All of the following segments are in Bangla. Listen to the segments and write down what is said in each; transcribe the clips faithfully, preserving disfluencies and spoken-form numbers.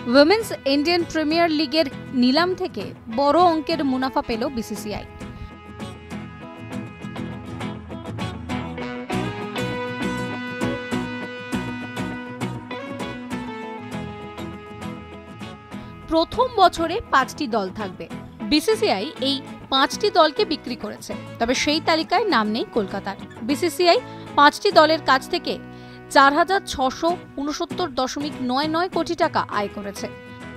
উইমেন্স ইন্ডিয়ান প্রিমিয়ার লিগের নিলাম থেকে বড় অঙ্কের মুনাফা পেল বিসিসিআই। প্রথম বছরে পাঁচটি দল থাকবে। বিসিসিআই এই পাঁচটি দলকে বিক্রি করেছে, তবে সেই তালিকায় নাম নেই কলকাতার। বিসিসিআই পাঁচটি দলের কাছ থেকে চার হাজার ছশো উনসত্তর দশমিক নয় নয় কোটি টাকা আয় করেছে।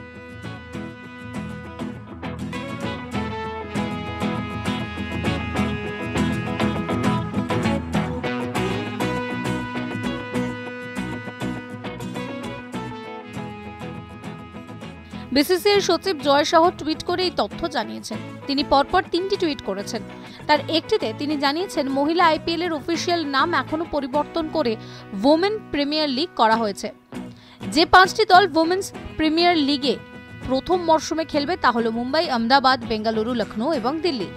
বিসিসিআই সচিব জয় শাহ টুইট করে এই তথ্য জানিয়েছেন। তিনি পরপর তিনটি টুইট করেছেন। তার একটিতে তিনি জানিয়েছেন, মহিলা আইপিএল এর অফিসিয়াল নাম এখনো পরিবর্তন করে ওমেন প্রিমিয়ার লিগ করা হয়েছে। যে পাঁচটি দল ওমেন্স প্রিমিয়ার লিগে প্রথম মরশুমে খেলবে তা হলো মুম্বাই, আহমেদাবাদ, বেঙ্গালুরু, লখনৌ এবং দিল্লি।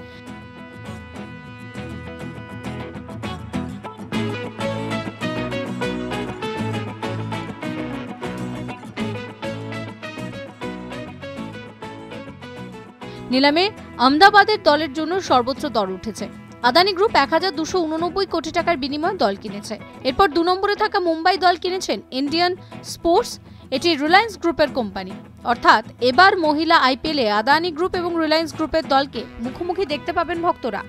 নিলামে আহমেদাবাদের দলের জন্য সর্বোচ্চ দর উঠেছে। আদানি গ্রুপ এক হাজার দুশো উননব্বই কোটি টাকার বিনিময়ে দল কিনেছে। এরপর দু নম্বরে থাকা মুম্বাই দল কিনেছেন ইন্ডিয়ান স্পোর্টস, এটি রিলায়েন্স গ্রুপের কোম্পানি। অর্থাৎ এবার মহিলা আইপিএলে আদানি গ্রুপ এবং রিলায়েন্স গ্রুপের দলকে মুখোমুখি দেখতে পাবেন ভক্তরা।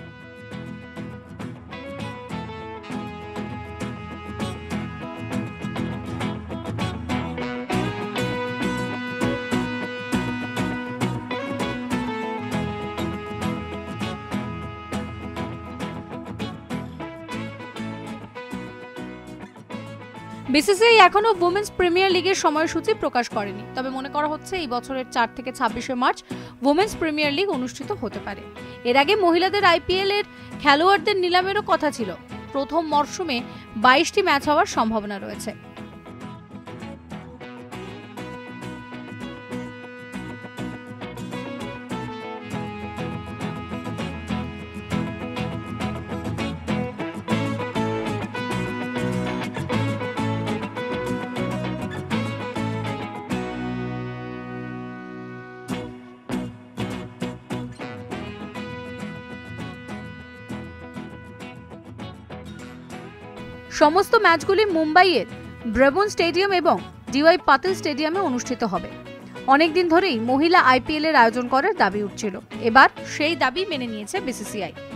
বিসিসিআই এখনো ওমেন্স প্রিমিয়ার লিগের সময়সূচি প্রকাশ করেনি, তবে মনে করা হচ্ছে এই বছরের চার থেকে ছাব্বিশে মার্চ ওমেন্স প্রিমিয়ার লিগ অনুষ্ঠিত হতে পারে। এর আগে মহিলাদের আইপিএল এর খেলোয়াড়দের নিলামেরও কথা ছিল। প্রথম মরশুমে বাইশটি ম্যাচ হওয়ার সম্ভাবনা রয়েছে। সমস্ত ম্যাচগুলি মুম্বাইয়ের ব্রেবন স্টেডিয়াম এবং ডিওয়াই পাতিল স্টেডিয়ামে অনুষ্ঠিত হবে। অনেকদিন ধরেই মহিলা আইপিএল এর আয়োজন করার দাবি উঠছিল, এবার সেই দাবি মেনে নিয়েছে বিসিসিআই।